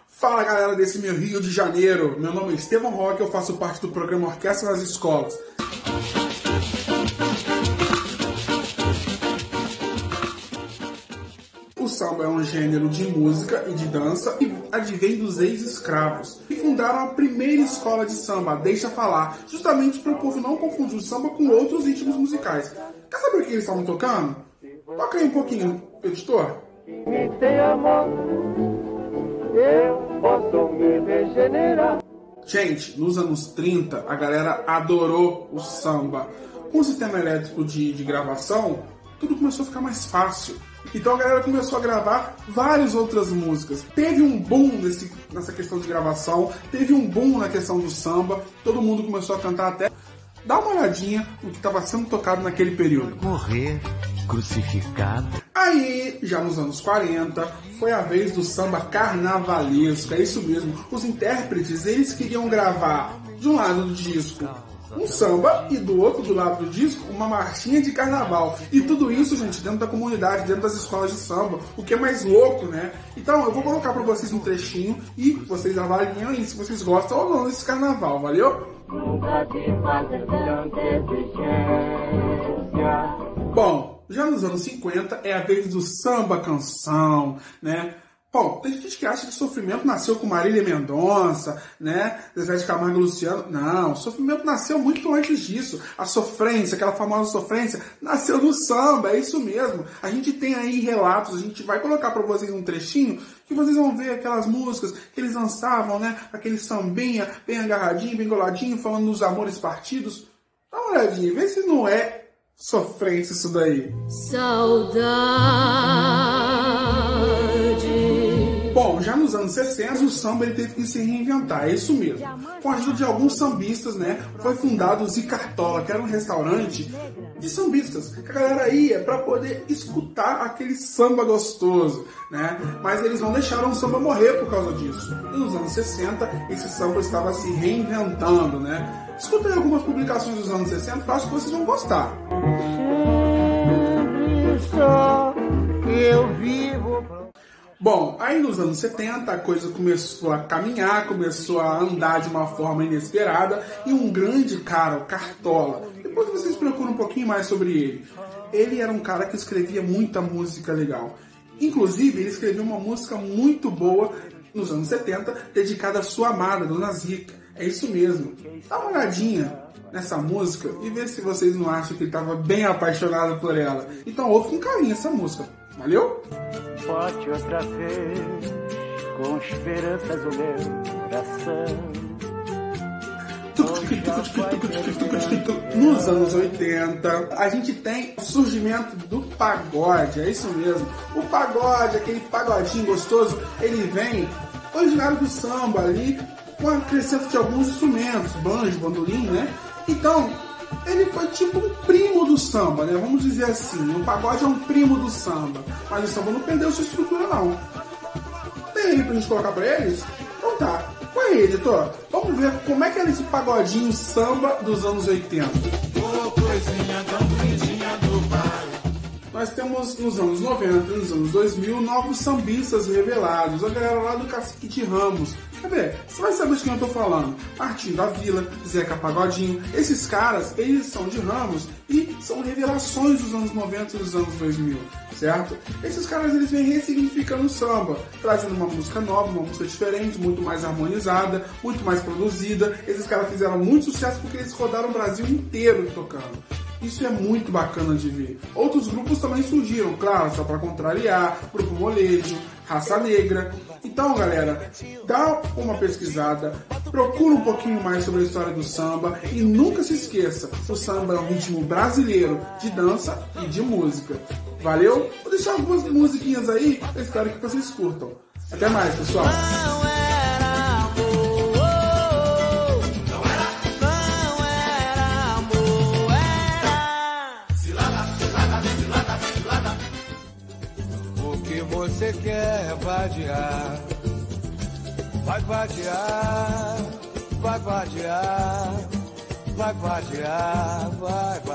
Fala galera desse meu Rio de Janeiro, meu nome é Estevão Roque, eu faço parte do programa Orquestra nas Escolas. O samba é um gênero de música e de dança e advém dos ex-escravos, que fundaram a primeira escola de samba, a Deixa Falar, justamente para o povo não confundir o samba com outros ritmos musicais. Quer saber o que eles estavam tocando? Toca aí um pouquinho, editor. Me tem amor, eu posso me regenerar. Gente, nos anos 30, a galera adorou o samba. Com o sistema elétrico de gravação, tudo começou a ficar mais fácil. Então a galera começou a gravar várias outras músicas. Teve um boom nessa questão de gravação, teve um boom na questão do samba, todo mundo começou a cantar até. Dá uma olhadinha no que estava sendo tocado naquele período. Morrer crucificado. Aí, já nos anos 40, foi a vez do samba carnavalesco, é isso mesmo. Os intérpretes, eles queriam gravar de um lado do disco um samba e do outro, do lado do disco, uma marchinha de carnaval. E tudo isso, gente, dentro da comunidade, dentro das escolas de samba, o que é mais louco, né? Então, eu vou colocar pra vocês um trechinho e vocês avaliem aí se vocês gostam ou não desse carnaval, valeu? Nunca te fazer tanta exigência. Bom, já nos anos 50 é a vez do samba canção, né? Bom, tem gente que acha que Sofrimento nasceu com Marília Mendonça, né? Zezé de Camargo e Luciano. Não, Sofrimento nasceu muito antes disso. A sofrência, aquela famosa sofrência, nasceu no samba, é isso mesmo. A gente tem aí relatos, a gente vai colocar para vocês um trechinho que vocês vão ver aquelas músicas que eles lançavam, né? Aquele sambinha bem agarradinho, bem coladinho, falando dos amores partidos. Dá uma olhadinha, vê se não é sofrência isso daí. Saudade. Bom, já nos anos 60, o samba ele teve que se reinventar, é isso mesmo. Com a ajuda de alguns sambistas, né, foi fundado o Zicartola, que era um restaurante de sambistas, que a galera ia para poder escutar aquele samba gostoso, né? Mas eles não deixaram o samba morrer por causa disso. E nos anos 60, esse samba estava se reinventando, né? Escutem algumas publicações dos anos 60, que eu acho que vocês vão gostar. Só eu vivo. Bom, aí nos anos 70 a coisa começou a caminhar, começou a andar de uma forma inesperada e um grande cara, o Cartola, depois vocês procuram um pouquinho mais sobre ele. Ele era um cara que escrevia muita música legal. Inclusive, ele escreveu uma música muito boa nos anos 70, dedicada à sua amada, Dona Zica. É isso mesmo. Dá uma olhadinha nessa música e vê se vocês não acham que ele estava bem apaixonado por ela. Então ouve com carinho essa música. Valeu? Bote outra vez com esperanças o meu coração. Nos anos 80, a gente tem o surgimento do pagode, é isso mesmo. O pagode, aquele pagodinho gostoso, ele vem originário do samba ali, com a acrescento de alguns instrumentos, banjo, bandolim, né? Então, ele foi tipo um primo do samba, né? Vamos dizer assim, o pagode é um primo do samba, mas o samba não perdeu sua estrutura, não. Tem aí pra gente colocar pra eles? Então tá. Põe aí, editor. Vamos ver como é que era esse pagodinho samba dos anos 80. Nós temos nos anos 90, nos anos 2000, novos sambistas revelados. A galera lá do Cacique de Ramos. Quer ver? Você vai saber de quem eu tô falando. Martinho da Vila, Zeca Pagodinho. Esses caras, eles são de Ramos e são revelações dos anos 90 e dos anos 2000, certo? Esses caras, eles vêm ressignificando o samba, trazendo uma música nova, uma música diferente, muito mais harmonizada, muito mais produzida. Esses caras fizeram muito sucesso porque eles rodaram o Brasil inteiro tocando. Isso é muito bacana de ver. Outros grupos também surgiram, claro, só para contrariar, Grupo Molejo, Raça Negra. Então, galera, dá uma pesquisada, procura um pouquinho mais sobre a história do samba e nunca se esqueça, o samba é um ritmo brasileiro de dança e de música. Valeu? Vou deixar algumas musiquinhas aí, eu espero que vocês curtam. Até mais, pessoal! Você quer vadiar, vai vadiar, vai vadiar, vai vadiar, vai